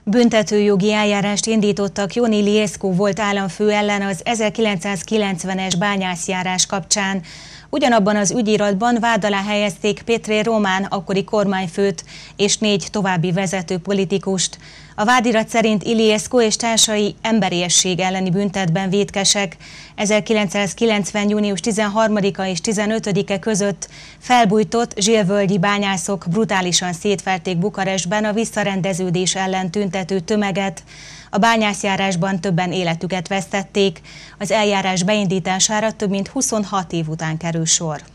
Büntetőjogi eljárást indítottak Ion Iliescu volt államfő ellen az 1990-es bányászjárás kapcsán. Ugyanabban az ügyiratban vád alá helyezték Petre Román akkori kormányfőt és 4 további vezető politikust. A vádirat szerint Iliescu és társai emberiesség elleni büntettben vétkesek. 1990. június 13-a és 15-e között felbujtott zsilvölgyi bányászok brutálisan szétverték Bukarestben a visszarendeződés ellen tüntető tömeget. A bányászjárásban többen életüket vesztették. Az eljárás beindítására több mint 26 év után kerül sor.